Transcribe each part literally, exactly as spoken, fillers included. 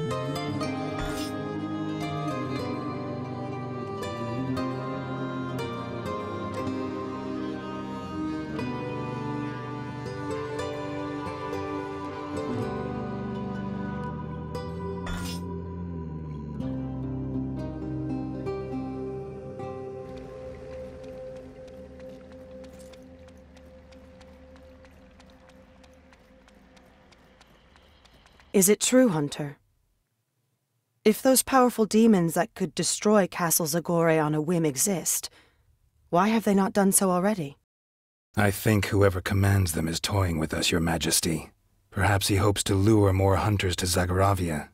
Is it true, Hunter? If those powerful demons that could destroy Castle Zagore on a whim exist, why have they not done so already? I think whoever commands them is toying with us, Your Majesty. Perhaps he hopes to lure more hunters to Zagoravia.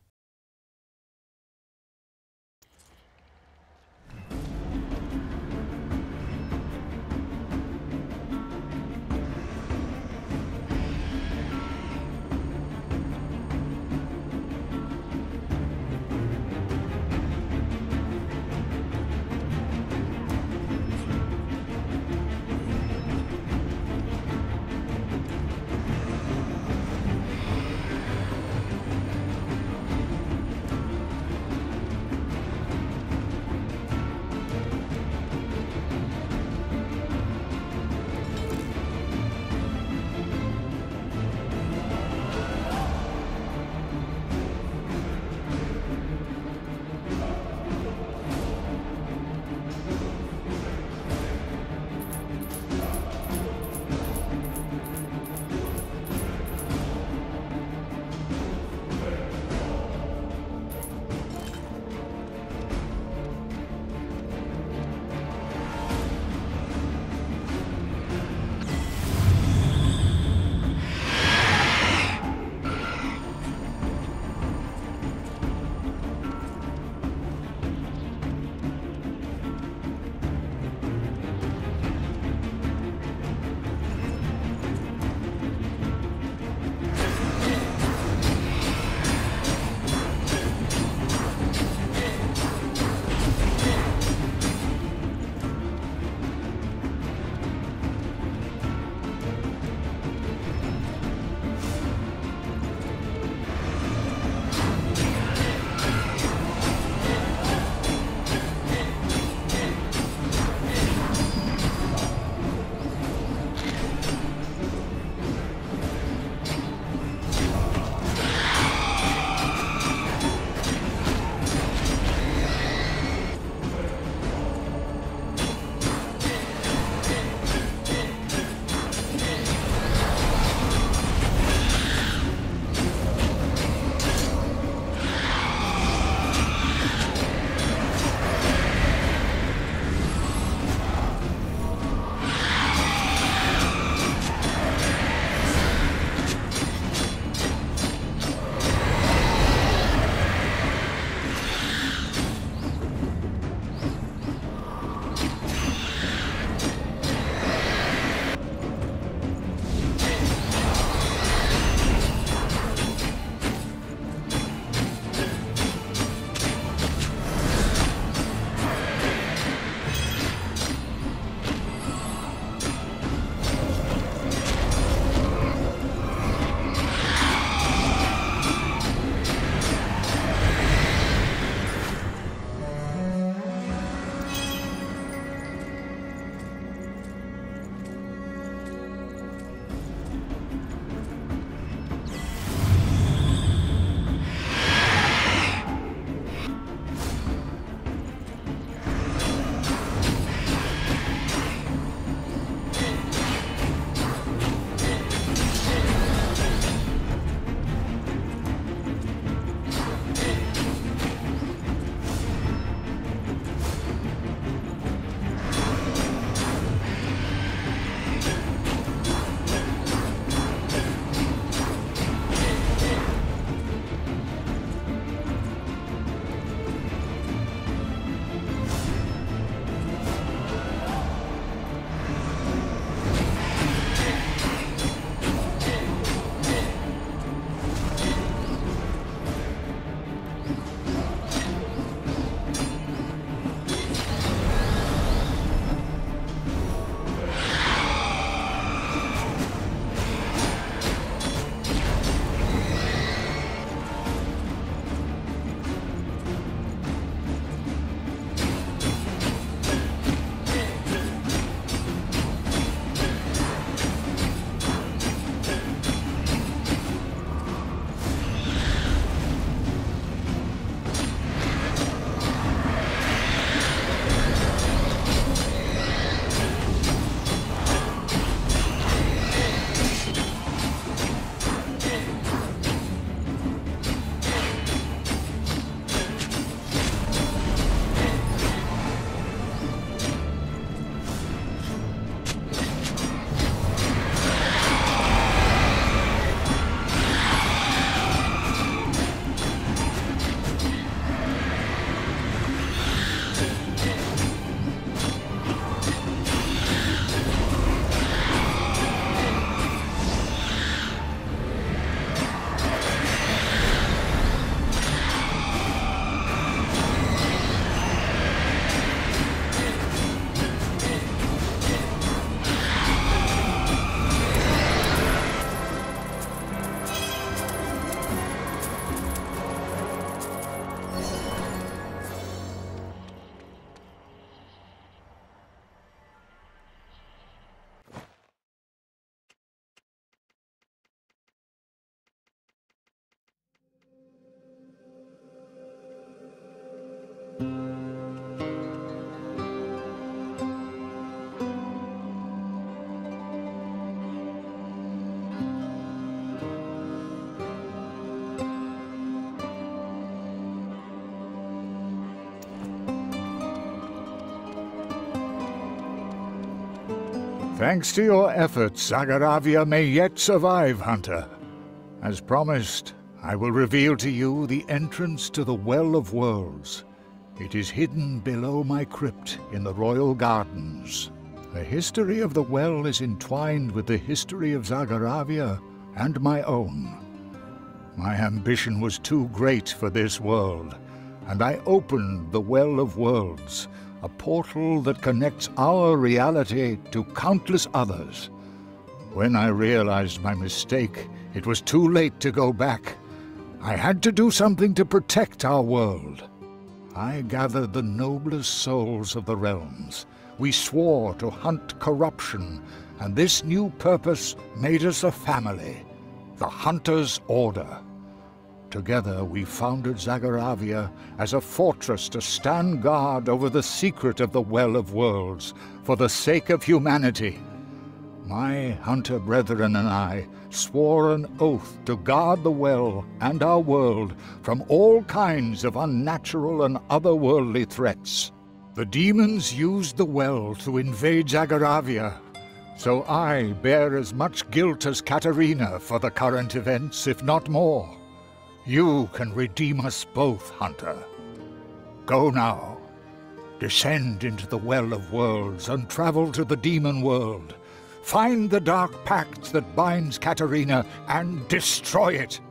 Thanks to your efforts, Zagaravia may yet survive, Hunter. As promised, I will reveal to you the entrance to the Well of Worlds. It is hidden below my crypt in the Royal Gardens. The history of the well is entwined with the history of Zagaravia and my own. My ambition was too great for this world, and I opened the Well of Worlds, a portal that connects our reality to countless others. When I realized my mistake, it was too late to go back. I had to do something to protect our world. I gathered the noblest souls of the realms. We swore to hunt corruption, and this new purpose made us a family, the Hunter's Order. Together we founded Zagaravia as a fortress to stand guard over the secret of the Well of Worlds for the sake of humanity. My hunter brethren and I swore an oath to guard the well and our world from all kinds of unnatural and otherworldly threats. The demons used the well to invade Zagaravia, so I bear as much guilt as Katarina for the current events, if not more. You can redeem us both, Hunter. Go now. Descend into the Well of Worlds and travel to the demon world. Find the dark pact that binds Katarina and destroy it.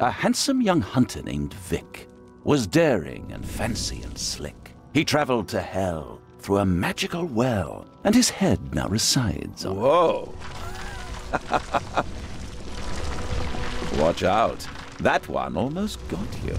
A handsome young hunter named Vic was daring and fancy and slick. He traveled to hell through a magical well, and his head now resides on... Whoa! Watch out. That one almost got you.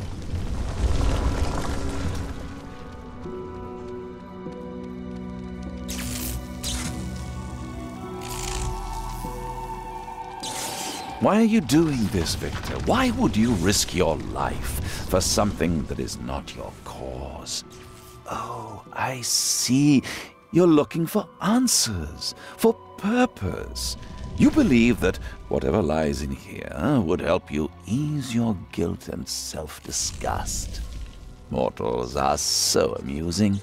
Why are you doing this, Victor? Why would you risk your life for something that is not your cause? Oh, I see. You're looking for answers, for purpose. You believe that whatever lies in here would help you ease your guilt and self-disgust. Mortals are so amusing.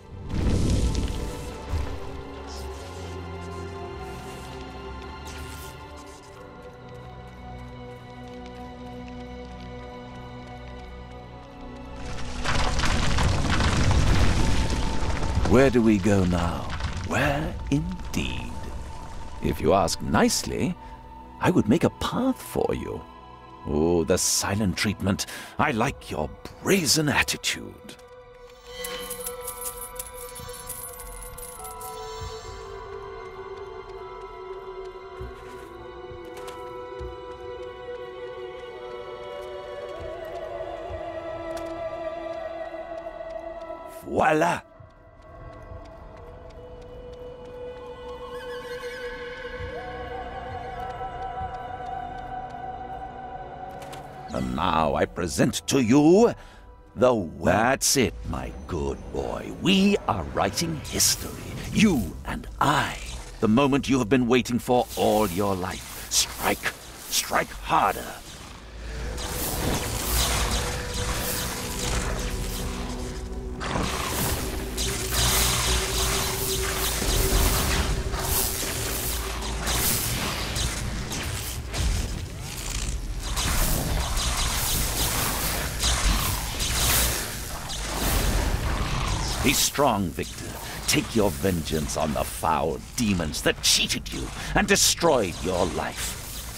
Where do we go now? Where indeed? If you ask nicely, I would make a path for you. Oh, the silent treatment. I like your brazen attitude. Voila! And now I present to you the... That's it, my good boy. We are writing history. You and I. The moment you have been waiting for all your life. Strike. Strike harder. Be strong, Victor. Take your vengeance on the foul demons that cheated you and destroyed your life.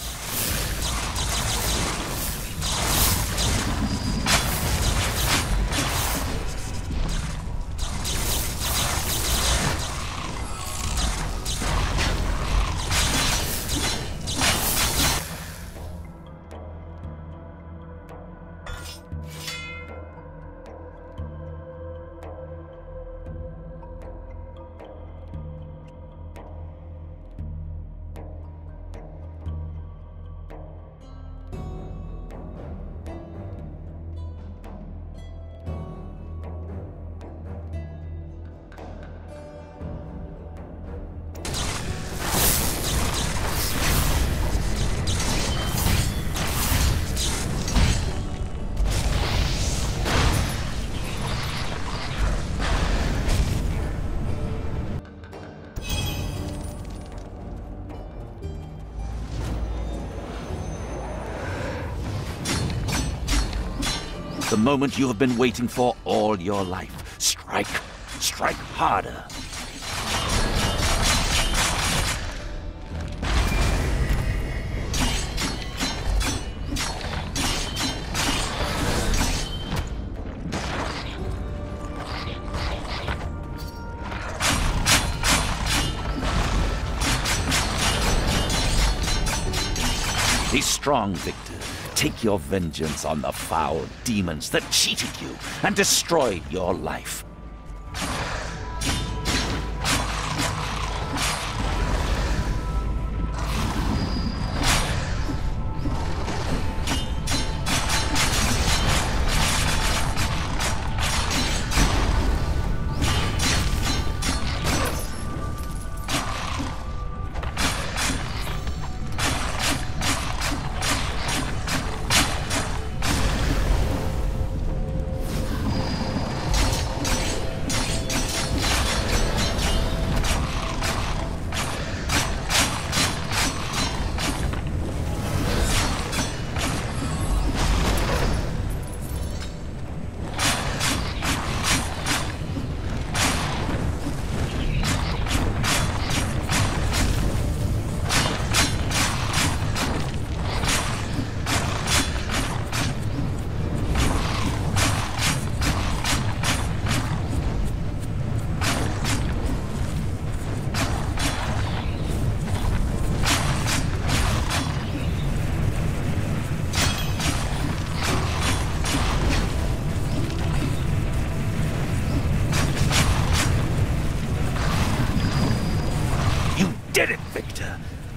The moment you have been waiting for all your life. Strike. Strike harder. Be strong, Victor. Take your vengeance on the foul demons that cheated you and destroyed your life.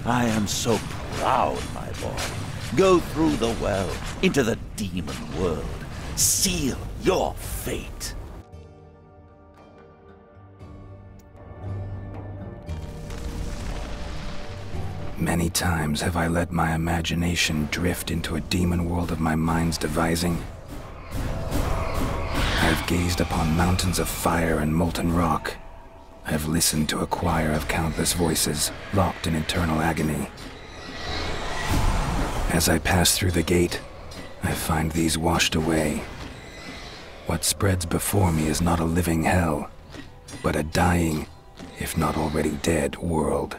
I am so proud, my boy. Go through the well, into the demon world. Seal your fate. Many times have I let my imagination drift into a demon world of my mind's devising. I have gazed upon mountains of fire and molten rock. I have listened to a choir of countless voices, locked in eternal agony. As I pass through the gate, I find these washed away. What spreads before me is not a living hell, but a dying, if not already dead, world.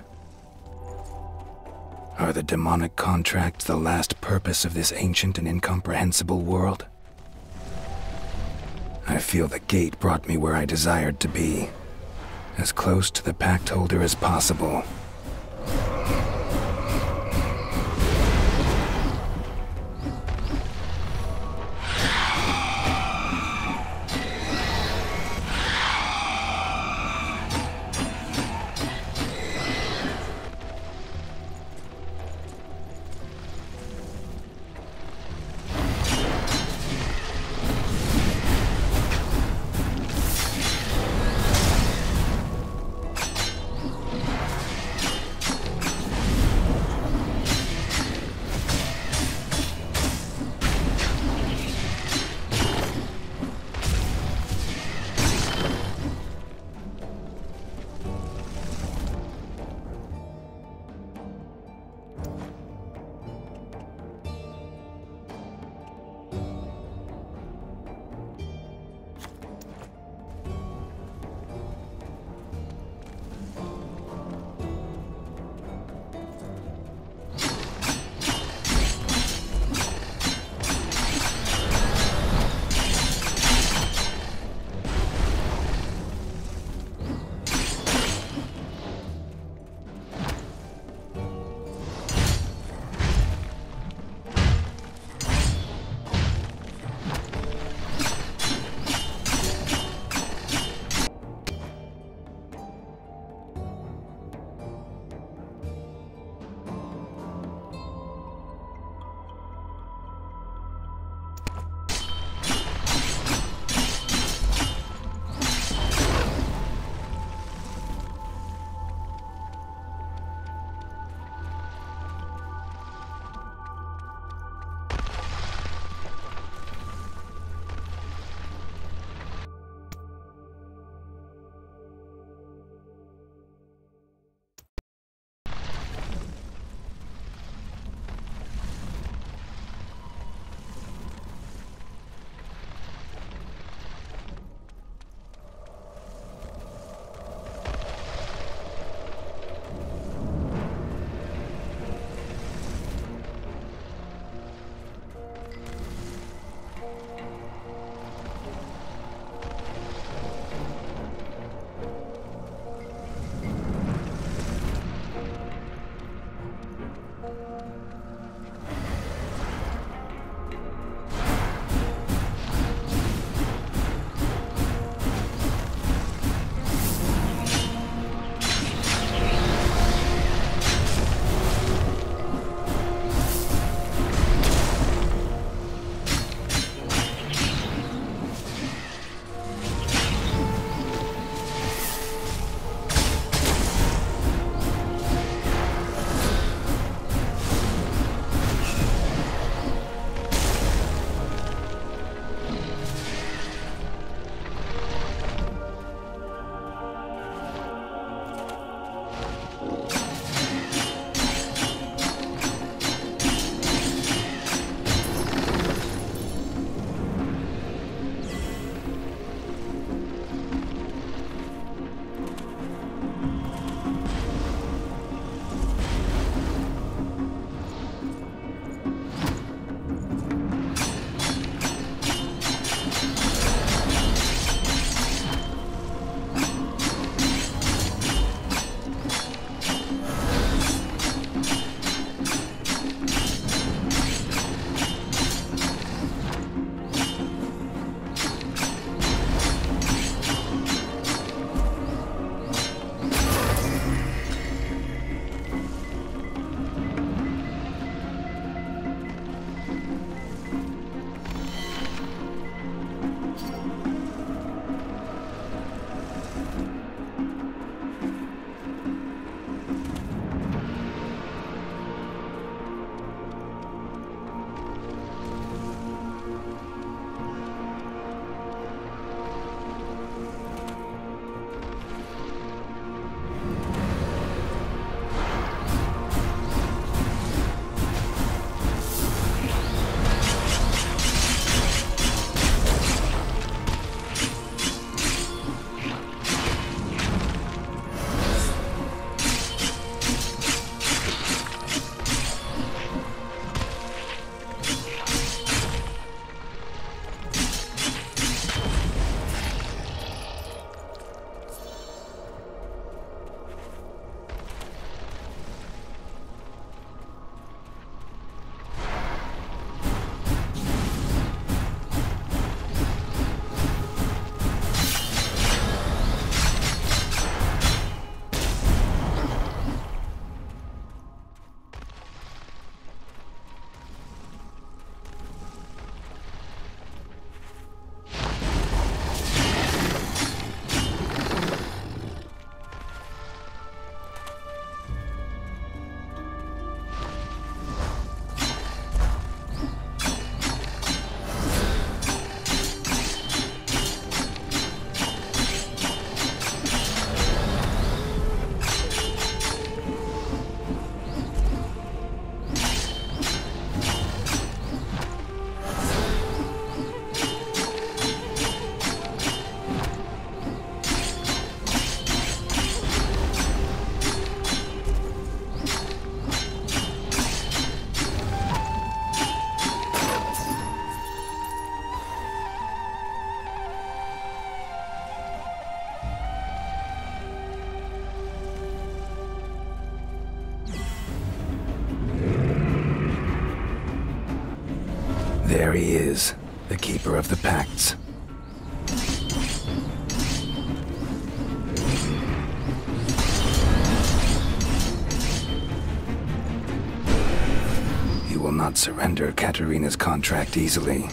Are the demonic contracts the last purpose of this ancient and incomprehensible world? I feel the gate brought me where I desired to be, as close to the Pact Holder as possible. There he is, the Keeper of the Pacts. He will not surrender Katarina's contract easily.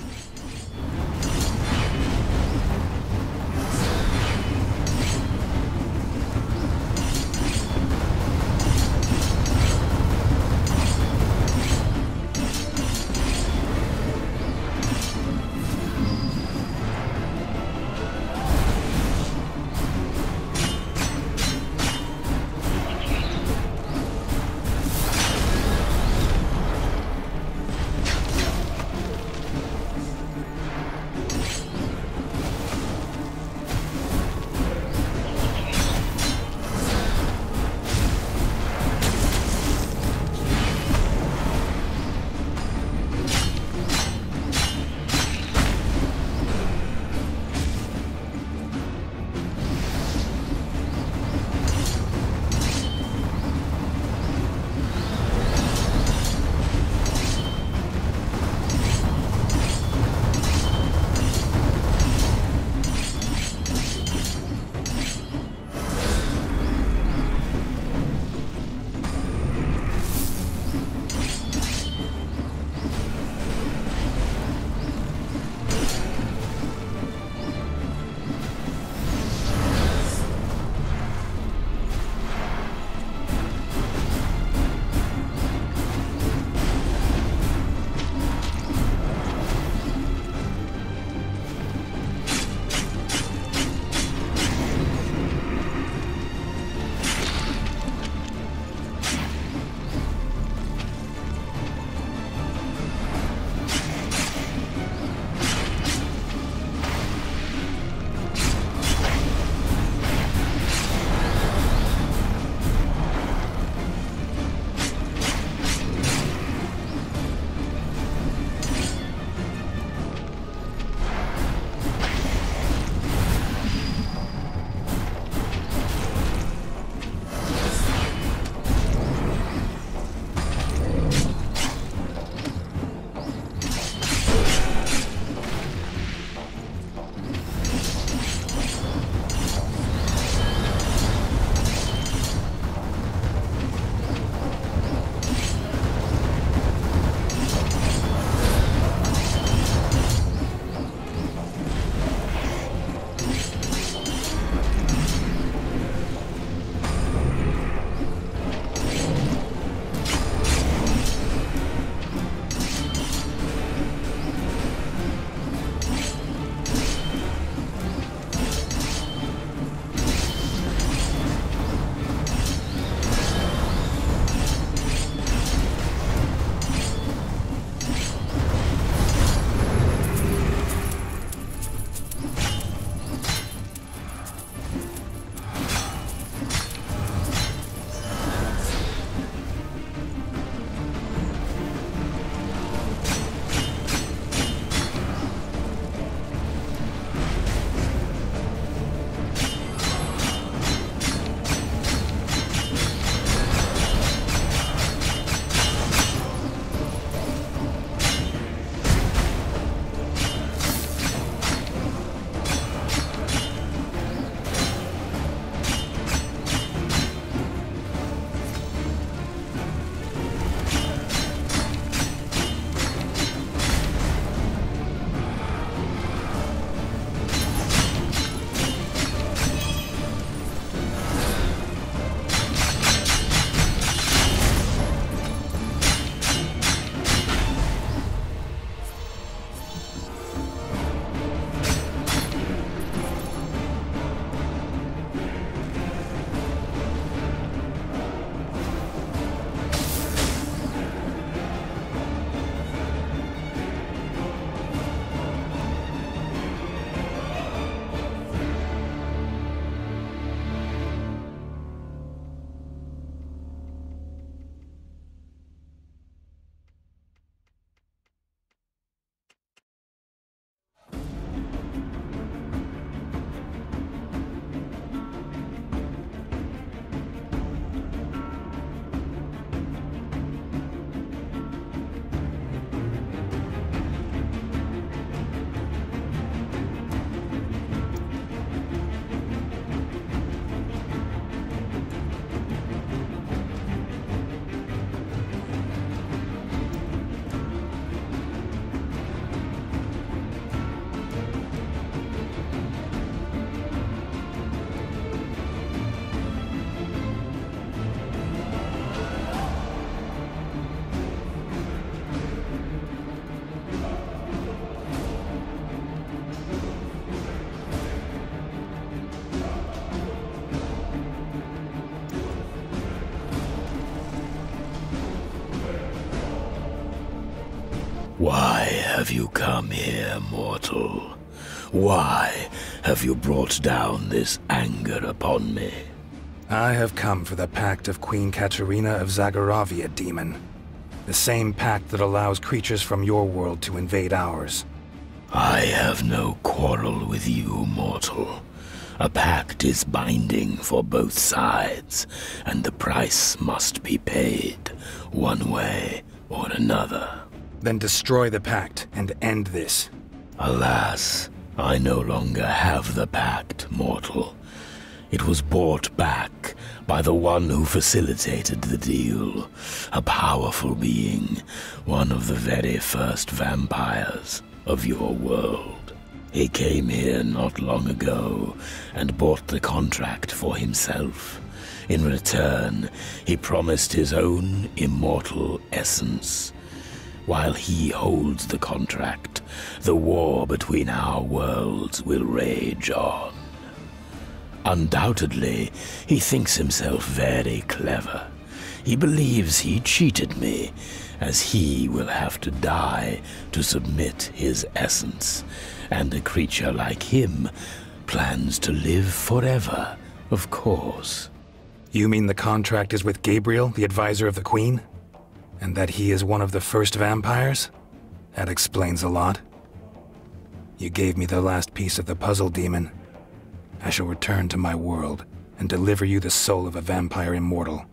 Why have you come here, mortal? Why have you brought down this anger upon me? I have come for the pact of Queen Katerina of Zagoravia, demon. The same pact that allows creatures from your world to invade ours. I have no quarrel with you, mortal. A pact is binding for both sides, and the price must be paid, one way or another. Then destroy the pact and end this. Alas, I no longer have the pact, mortal. It was bought back by the one who facilitated the deal, a powerful being, one of the very first vampires of your world. He came here not long ago and bought the contract for himself. In return, he promised his own immortal essence. While he holds the contract, the war between our worlds will rage on. Undoubtedly, he thinks himself very clever. He believes he cheated me, as he will have to die to submit his essence, and a creature like him plans to live forever, of course. You mean the contract is with Gabriel, the advisor of the Queen? And that he is one of the first vampires? That explains a lot. You gave me the last piece of the puzzle, demon. I shall return to my world and deliver you the soul of a vampire immortal.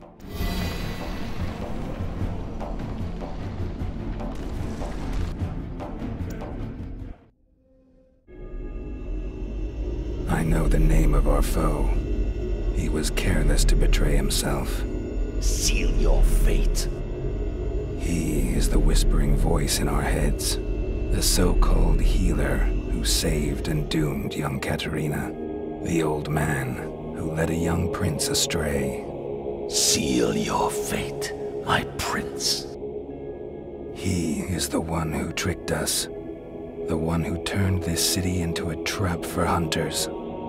I know the name of our foe. He was careless to betray himself. Seal your fate. He is the whispering voice in our heads, the so-called healer who saved and doomed young Katerina, the old man who led a young prince astray. Seal your fate, my prince. He is the one who tricked us, the one who turned this city into a trap for hunters.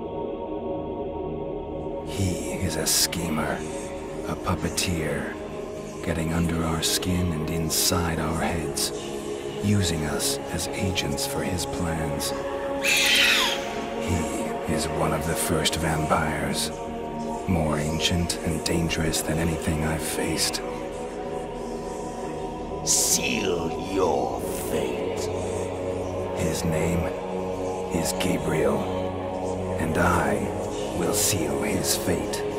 He is a schemer, a puppeteer, getting under our skin and inside our heads, using us as agents for his plans. He is one of the first vampires, more ancient and dangerous than anything I've faced. Seal your fate. His name is Gabriel, and I will seal his fate.